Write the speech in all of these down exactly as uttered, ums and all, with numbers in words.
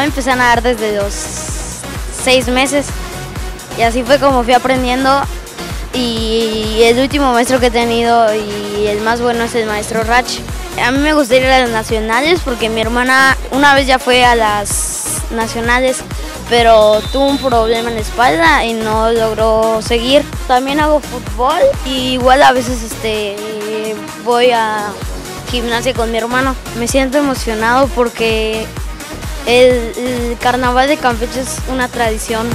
empecé a nadar desde los seis meses y así fue como fui aprendiendo. Y el último maestro que he tenido y el más bueno es el maestro Rach. A mí me gustaría ir a las nacionales porque mi hermana una vez ya fue a las nacionales, pero tuvo un problema en la espalda y no logró seguir. También hago fútbol y igual a veces este, voy a gimnasia con mi hermano. Me siento emocionado porque el, el carnaval de Campeche es una tradición.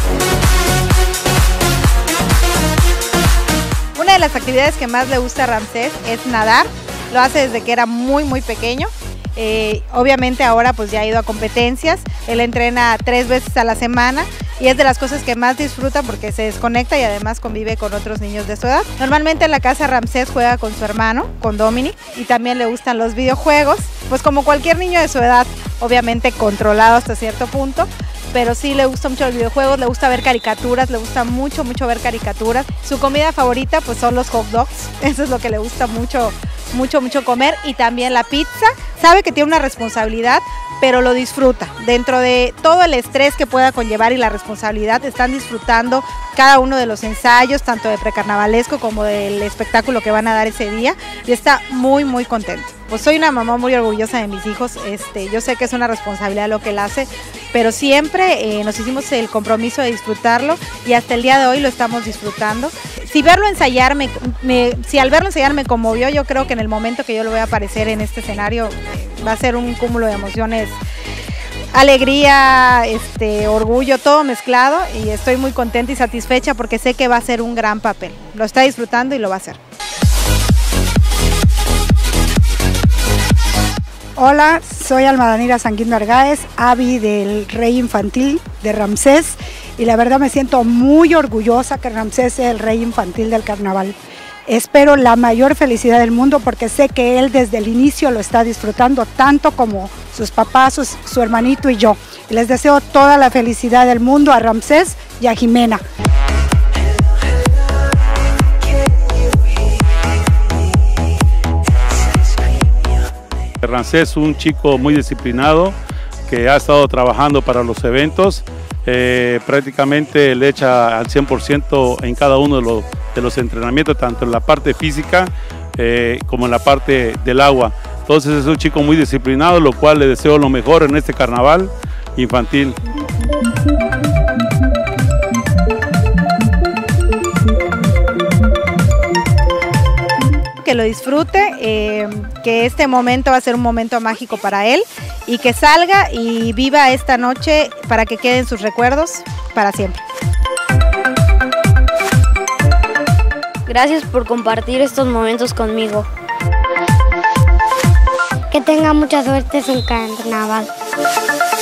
Una de las actividades que más le gusta a Ramsés es nadar. Lo hace desde que era muy muy pequeño. Eh, obviamente ahora pues ya ha ido a competencias. Él entrena tres veces a la semana y es de las cosas que más disfruta porque se desconecta y además convive con otros niños de su edad. Normalmente en la casa Ramsés juega con su hermano, con Dominic, y también le gustan los videojuegos, pues como cualquier niño de su edad, obviamente controlado hasta cierto punto, pero sí le gustan mucho los videojuegos, le gusta ver caricaturas, le gusta mucho, mucho ver caricaturas. Su comida favorita pues son los hot dogs, eso es lo que le gusta mucho, mucho, mucho comer, y también la pizza. Sabe que tiene una responsabilidad, pero lo disfruta. Dentro de todo el estrés que pueda conllevar y la responsabilidad, están disfrutando cada uno de los ensayos, tanto de precarnavalesco como del espectáculo que van a dar ese día, y está muy, muy contento. Pues soy una mamá muy orgullosa de mis hijos. Este, yo sé que es una responsabilidad lo que él hace, pero siempre eh, nos hicimos el compromiso de disfrutarlo y hasta el día de hoy lo estamos disfrutando. Si verlo ensayar, me, me, si al verlo ensayar me conmovió, yo creo que en el momento que yo lo voy a aparecer en este escenario eh, va a ser un cúmulo de emociones, alegría, este, orgullo, todo mezclado, y estoy muy contenta y satisfecha porque sé que va a ser un gran papel. Lo está disfrutando y lo va a hacer. Hola, soy Alma Danira Sanguino Argáez, Avi del Rey Infantil de Ramsés, y la verdad me siento muy orgullosa que Ramsés sea el Rey Infantil del Carnaval. Espero la mayor felicidad del mundo porque sé que él desde el inicio lo está disfrutando tanto como sus papás, sus, su hermanito y yo. Y les deseo toda la felicidad del mundo a Ramsés y a Jimena. Ramsés es un chico muy disciplinado que ha estado trabajando para los eventos, eh, prácticamente le echa al cien por ciento en cada uno de los, de los entrenamientos, tanto en la parte física eh, como en la parte del agua. Entonces es un chico muy disciplinado, lo cual le deseo lo mejor en este carnaval infantil. Que lo disfrute, eh, que este momento va a ser un momento mágico para él y que salga y viva esta noche para que queden sus recuerdos para siempre. Gracias por compartir estos momentos conmigo. Que tenga mucha suerte en su carnaval.